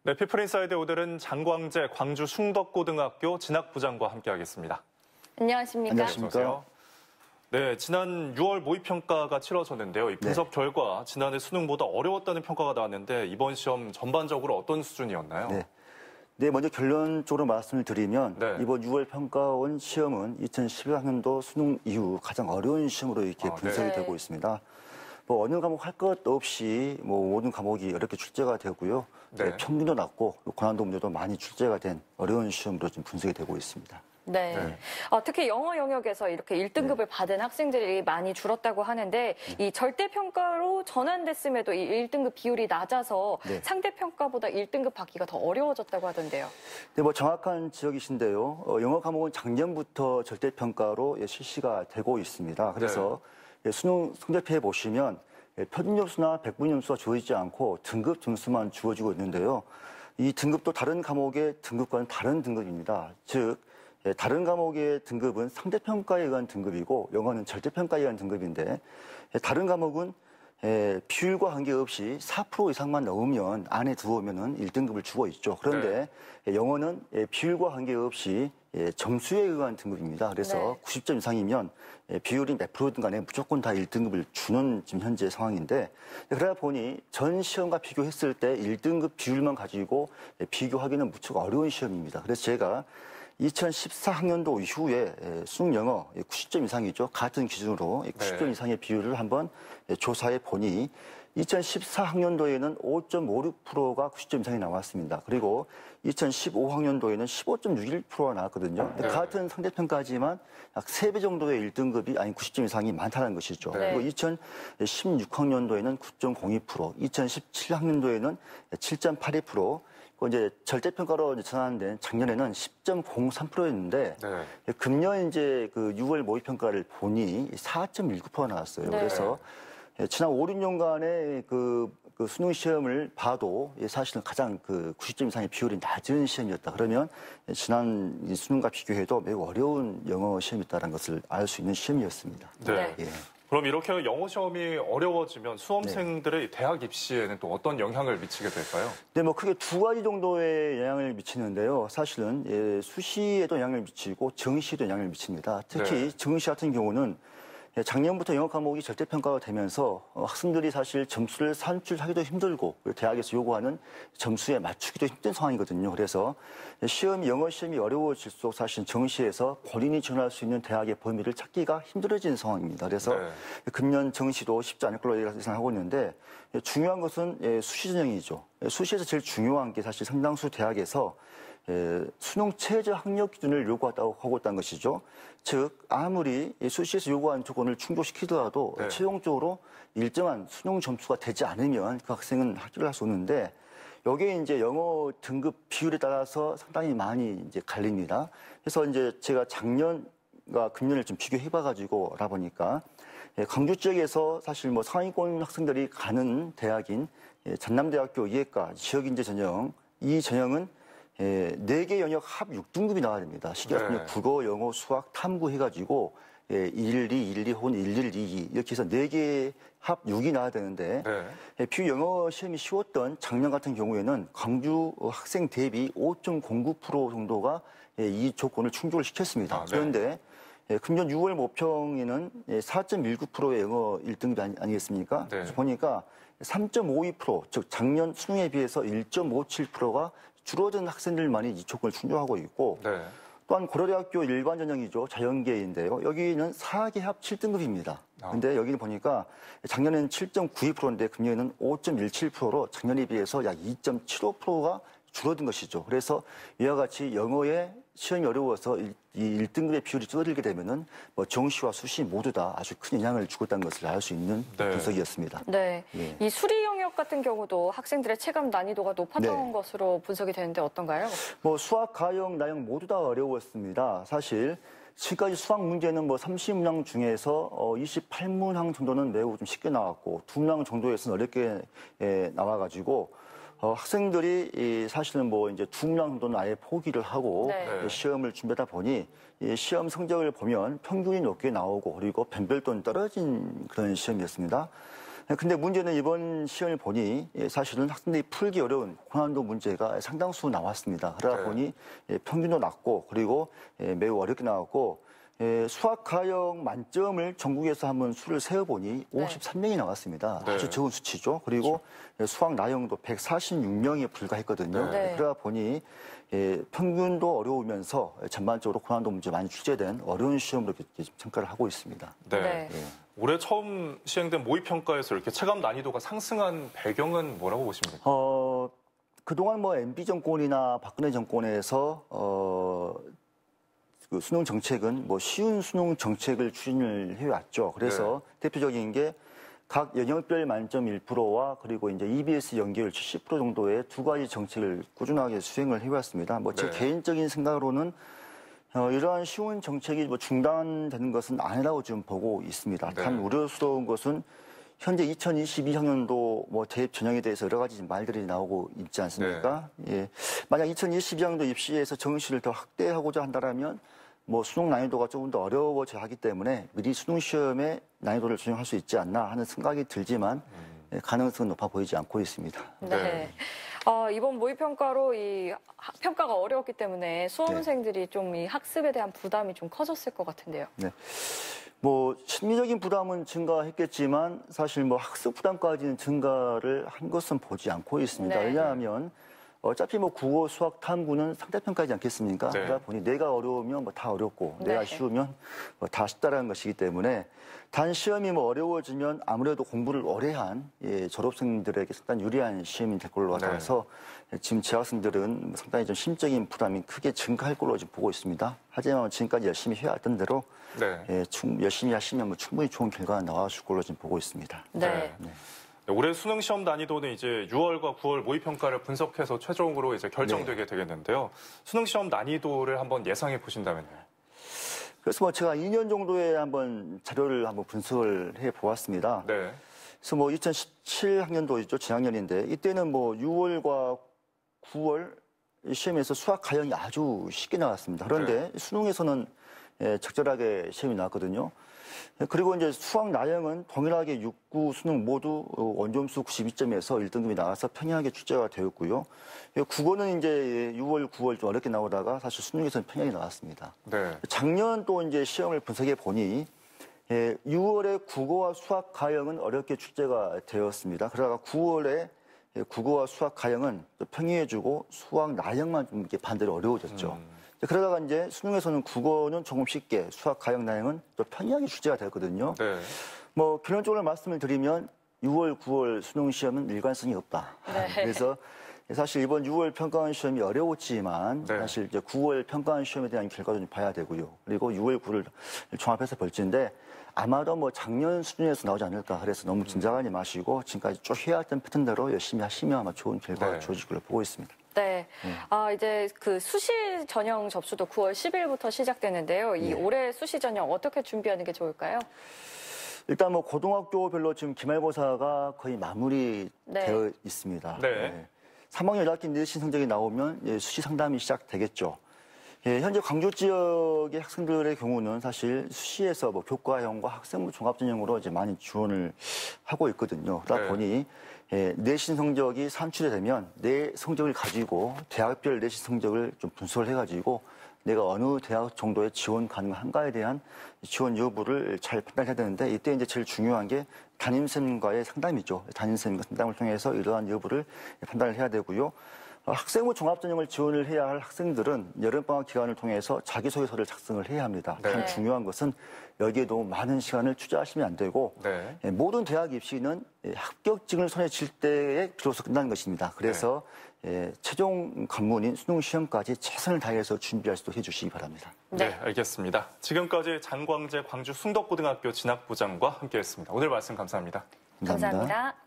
네, 피플인사이드 오늘은 장광재 광주 숭덕고등학교 진학부장과 함께하겠습니다. 안녕하십니까? 안녕하세요. 네, 지난 6월 모의평가가 치러졌는데요. 이 분석 결과 지난해 수능보다 어려웠다는 평가가 나왔는데 이번 시험 전반적으로 어떤 수준이었나요? 네, 먼저 결론적으로 말씀을 드리면 이번 6월 평가원 시험은 2011학년도 수능 이후 가장 어려운 시험으로 이렇게 분석이 되고 있습니다. 뭐 어느 과목 할 것 없이 뭐 모든 과목이 어렵게 출제가 되고요. 평균도 낮고 고난도 문제도 많이 출제가 된 어려운 시험으로 지금 분석이 되고 있습니다. 특히 영어 영역에서 이렇게 1등급을 받은 학생들이 많이 줄었다고 하는데 이 절대평가로 전환됐음에도 이 1등급 비율이 낮아서 상대평가보다 1등급 받기가 더 어려워졌다고 하던데요. 네, 뭐 정확한 지적이신데요. 영어 과목은 작년부터 절대평가로 실시가 되고 있습니다. 그래서 수능 성적표에 보시면 표준 점수나 백분 점수가 주어지지 않고 등급 점수만 주어지고 있는데요. 이 등급도 다른 과목의 등급과는 다른 등급입니다. 즉 다른 과목의 등급은 상대평가에 의한 등급이고 영어는 절대평가에 의한 등급인데 다른 과목은 비율과 관계없이 4% 이상만 넣으면 안에 들어오면 1등급을 주고 있죠. 그런데 영어는 비율과 관계없이 점수에 의한 등급입니다. 그래서 90점 이상이면 비율이 몇 프로든 간에 무조건 다 1등급을 주는 지금 현재 상황인데 그러다 보니 전 시험과 비교했을 때 1등급 비율만 가지고 비교하기는 무척 어려운 시험입니다. 그래서 제가 2014학년도 이후에 수능 영어 90점 이상이죠. 같은 기준으로 90점 이상의 비율을 한번 조사해 보니 2014학년도에는 5.56%가 90점 이상이 나왔습니다. 그리고 2015학년도에는 15.61%가 나왔거든요. 같은 상대평가지만 약 3배 정도의 1등급이 아닌 90점 이상이 많다는 것이죠. 그리고 2016학년도에는 9.02%, 2017학년도에는 7.82%, 이제 절대평가로 전환된 작년에는 10.03%였는데 금년 이제 그 6월 모의평가를 보니 4.19%가 나왔어요. 그래서 지난 5, 6년간의 그 수능 시험을 봐도 사실은 가장 그 90점 이상의 비율이 낮은 시험이었다. 그러면 지난 수능과 비교해도 매우 어려운 영어 시험이었다는 것을 알 수 있는 시험이었습니다. 그럼 이렇게 영어 시험이 어려워지면 수험생들의 대학 입시에는 또 어떤 영향을 미치게 될까요? 네, 뭐 크게 두 가지 정도의 영향을 미치는데요. 사실은 수시에도 영향을 미치고 정시에도 영향을 미칩니다. 특히 정시 같은 경우는 작년부터 영어 과목이 절대평가가 되면서 학생들이 사실 점수를 산출하기도 힘들고 대학에서 요구하는 점수에 맞추기도 힘든 상황이거든요. 그래서 영어 시험이 어려워질수록 사실 정시에서 본인이 지원할 수 있는 대학의 범위를 찾기가 힘들어지는 상황입니다. 그래서 금년 정시도 쉽지 않을 걸로 예상하고 있는데 중요한 것은 수시 전형이죠. 수시에서 제일 중요한 게 사실 상당수 대학에서 수능 최저 학력 기준을 요구하고 있다는 것이죠. 즉 아무리 수시에서 요구한 조건을 충족시키더라도 최종적으로 일정한 수능 점수가 되지 않으면 그 학생은 합격을 할 수 없는데 여기에 이제 영어 등급 비율에 따라서 상당히 많이 이제 갈립니다. 그래서 이제 제가 작년과 금년을 좀 비교해봐가지고 알아보니까 광주 지역에서 사실 뭐 상위권 학생들이 가는 대학인 전남대학교 이해과 지역인재 전형 이 전형은 4개 영역 합 6등급이 나와야 됩니다. 시기 같은 경우 국어, 영어, 수학, 탐구 해가지고 1, 2, 1, 2 혹은 1, 1, 2, 2 이렇게 해서 4개 합 6이 나와야 되는데 비교 영어 시험이 쉬웠던 작년 같은 경우에는 광주 학생 대비 5.09% 정도가 이 조건을 충족을 시켰습니다. 그런데 금년 6월 모평에는 4.19%의 영어 1등급이 아니겠습니까? 그래서 보니까 3.52%, 즉 작년 수능에 비해서 1.57%가 줄어든 학생들만이 이 조건을 충족하고 있고 또한 고려대학교 일반 전형이죠. 자연계인데요. 여기는 4개 합 7등급입니다. 근데 여기는 보니까 작년에는 7.92%인데 금년에는 5.17%로 작년에 비해서 약 2.75%가 줄어든 것이죠. 그래서 이와 같이 영어에 시험이 어려워서 이 1등급의 비율이 줄어들게 되면은 뭐 정시와 수시 모두 다 아주 큰 영향을 주고 있다는 것을 알 수 있는 분석이었습니다. 이 수리 영역 같은 경우도 학생들의 체감 난이도가 높았던 것으로 분석이 되는데 어떤가요? 뭐 수학, 가영, 나영 모두 다 어려웠습니다. 사실 지금까지 수학 문제는 뭐 30문항 중에서 28문항 정도는 매우 좀 쉽게 나왔고 2문항 정도에서는 어렵게 나와가지고 학생들이 사실은 뭐 이제 2문항 정도는 아예 포기를 하고 시험을 준비하다 보니 시험 성적을 보면 평균이 높게 나오고 그리고 변별도는 떨어진 그런 시험이었습니다. 근데 문제는 이번 시험을 보니 사실은 학생들이 풀기 어려운 고난도 문제가 상당수 나왔습니다. 그러다 보니 평균도 낮고 그리고 매우 어렵게 나왔고 수학 가형 만점을 전국에서 한번 수를 세어보니 53명이 나왔습니다. 아주 적은 수치죠. 그리고 수학 나형도 146명에 불과했거든요. 그러다 보니 평균도 어려우면서 전반적으로 고난도 문제 많이 출제된 어려운 시험으로 평가를 하고 있습니다. 네. 올해 처음 시행된 모의평가에서 이렇게 체감 난이도가 상승한 배경은 뭐라고 보십니까? 그동안 뭐 MB 정권이나 박근혜 정권에서 그 수능 정책은 뭐 쉬운 수능 정책을 추진을 해왔죠. 그래서 대표적인 게 각 영역별 만점 1%와 그리고 이제 EBS 연계율 70% 정도의 두 가지 정책을 꾸준하게 수행을 해왔습니다. 뭐 제 개인적인 생각으로는 이러한 쉬운 정책이 뭐 중단되는 것은 아니라고 지금 보고 있습니다. 단 우려스러운 것은 현재 2022학년도 뭐 대입 전형에 대해서 여러 가지 말들이 나오고 있지 않습니까? 만약 2022학년도 입시에서 정시를 더 확대하고자 한다면 뭐 수능 난이도가 조금 더 어려워져야 하기 때문에 미리 수능 시험의 난이도를 조정할 수 있지 않나 하는 생각이 들지만 가능성은 높아 보이지 않고 있습니다. 네. 이번 모의평가로 이 평가가 어려웠기 때문에 수험생들이 좀 이 학습에 대한 부담이 좀 커졌을 것 같은데요. 네. 뭐 심리적인 부담은 증가했겠지만 사실 뭐 학습 부담까지는 증가를 한 것은 보지 않고 있습니다. 왜냐하면 어차피 뭐 국어, 수학, 탐구는 상대평가이지 않겠습니까? 그러다 보니 내가 어려우면 뭐 다 어렵고 내가 쉬우면 뭐 다 쉽다라는 것이기 때문에 단 시험이 뭐 어려워지면 아무래도 공부를 오래 한 졸업생들에게 상당히 유리한 시험이 될 걸로 같아서 지금 재학생들은 상당히 좀 심적인 부담이 크게 증가할 걸로 지금 보고 있습니다. 하지만 지금까지 열심히 해왔던 대로 열심히 하시면 뭐 충분히 좋은 결과가 나와줄 걸로 지금 보고 있습니다. 올해 수능 시험 난이도는 이제 6월과 9월 모의평가를 분석해서 최종으로 이제 결정되게 되겠는데요. 수능 시험 난이도를 한번 예상해 보신다면요. 그래서 뭐 제가 2년 정도의 한번 자료를 한번 분석을 해 보았습니다. 그래서 뭐 2017학년도이죠, 재학년인데 이때는 뭐 6월과 9월 시험에서 수학 가형이 아주 쉽게 나왔습니다. 그런데 수능에서는 적절하게 시험이 나왔거든요. 그리고 이제 수학 나형은 동일하게 6, 9 수능 모두 원점수 92점에서 1등급이 나와서 평이하게 출제가 되었고요. 국어는 이제 6월, 9월 좀 어렵게 나오다가 사실 수능에서는 평이하게 나왔습니다. 작년 또 이제 시험을 분석해 보니 6월에 국어와 수학 가형은 어렵게 출제가 되었습니다. 그러다가 9월에 국어와 수학 가형은 평이해주고 수학 나형만 좀 이렇게 반대로 어려워졌죠. 그러다가 이제 수능에서는 국어는 조금 쉽게 수학 가형 나형은 또 평이하게 출제가 되었거든요. 뭐 결론적으로 말씀을 드리면 6월, 9월 수능 시험은 일관성이 없다. 그래서 사실 이번 6월 평가원 시험이 어려웠지만 사실 이제 9월 평가원 시험에 대한 결과도 좀 봐야 되고요. 그리고 6월, 9월 종합해서 볼지인데 아마도 뭐 작년 수준에서 나오지 않을까. 그래서 너무 긴장하지 마시고 지금까지 쭉 해왔던 패턴대로 열심히 하시면 아마 좋은 결과가 주어질 걸로 보고 있습니다. 이제 그 수시 전형 접수도 9월 10일부터 시작되는데요. 이 올해 수시 전형 어떻게 준비하는 게 좋을까요? 일단 뭐 고등학교별로 지금 기말고사가 거의 마무리되어 있습니다. 3학년 1학기 내신 성적이 나오면 수시 상담이 시작되겠죠. 현재 광주 지역의 학생들의 경우는 사실 수시에서 뭐 교과형과 학생부 종합전형으로 이제 많이 지원을 하고 있거든요. 그러다 보니 내신 성적이 산출이 되면 내 성적을 가지고 대학별 내신 성적을 좀 분석을 해가지고 내가 어느 대학 정도의 지원 가능한가에 대한 지원 여부를 잘 판단해야 되는데 이때 이제 제일 중요한 게 담임선생님과의 상담이죠. 담임선생님과 상담을 통해서 이러한 여부를 판단을 해야 되고요. 학생부 종합전형을 지원을 해야 할 학생들은 여름방학 기간을 통해서 자기소개서를 작성을 해야 합니다. 가장 중요한 것은 여기에 너무 많은 시간을 투자하시면 안 되고 모든 대학 입시는 합격증을 손에 쥘 때에 비로소 끝나는 것입니다. 그래서 최종 관문인 수능 시험까지 최선을 다해서 준비할 수 있도록 해주시기 바랍니다. 알겠습니다. 지금까지 장광재 광주 숭덕고등학교 진학부장과 함께했습니다. 오늘 말씀 감사합니다. 감사합니다.